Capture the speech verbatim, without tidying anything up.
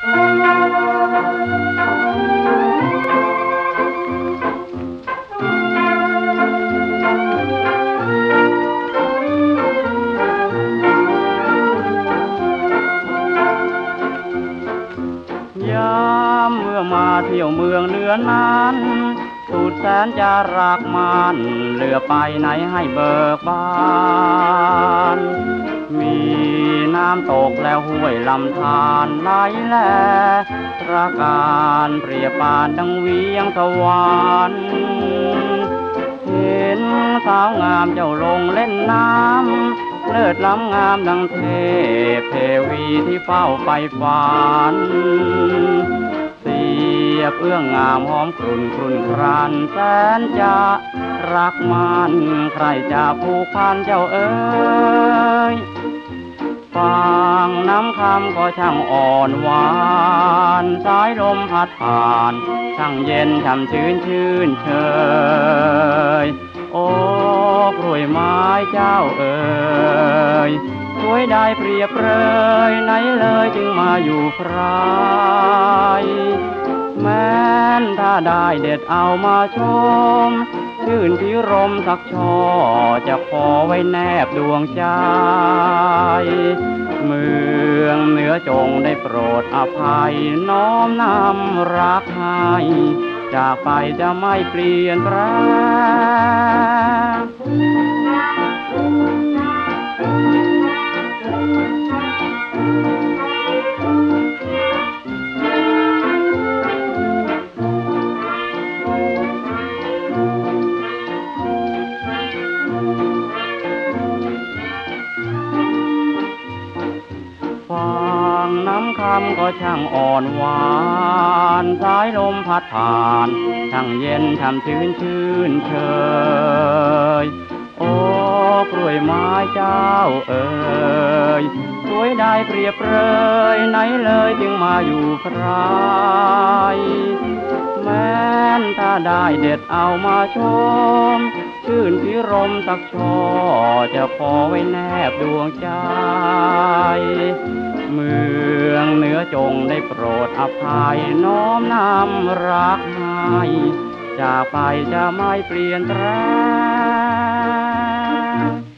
ยามเมื่อมาเที่ยวเมืองเหนือนั้นสุดแสนจะรักมันเหลือไปไหนให้เบิกบานมีน้ำตกแล้วห้วยลำธารไหลแลตระการเปรียบปานดังเวียงสวรรค์เห็นสาวงามเจ้าลงเล่นน้ำเลิศล้ำงามดังเทพเทวีที่เฝ้าไปฝันเสียบเอื้องงามหอมกรุ่นกรุ่นครันแสนจะรักมันใครจะผูกพันเจ้าเอ๋ยฟังน้ำคำก็ช่างอ่อนหวานสายลมพัดผ่านช่างเย็นช่ำชื้นชื่นเชยโอ้กล้วยไม้เจ้าเอ๋ยสวยได้เปรียบเลยไหนเลยจึงมาอยู่พรายแม้นถ้าได้เด็ดเอามาชมชื่นพิรมสักช่อจะขอไว้แนบดวงใจเมืองเหนือจงได้โปรดอภัยน้อมนำรักให้จากไปจะไม่เปลี่ยนแปลงฟังน้ำคำก็ช่างอ่อนหวานสายลมพัดผ่านช่างเย็นช่ำชื้นชื่นเชยโอ้กล้วยไม้เจ้าเอ๋ยสวยได้เปรียบเลยไหนเลยจึงมาอยู่พรายแม้นถ้าได้เด็ดเอามาชมชื่นพิรมสักช่อจะขอไว้แนบดวงใจเมืองเหนือจงได้โปรดอภัยน้อมนำรักให้จากไปจะไม่เปลี่ยนแปลง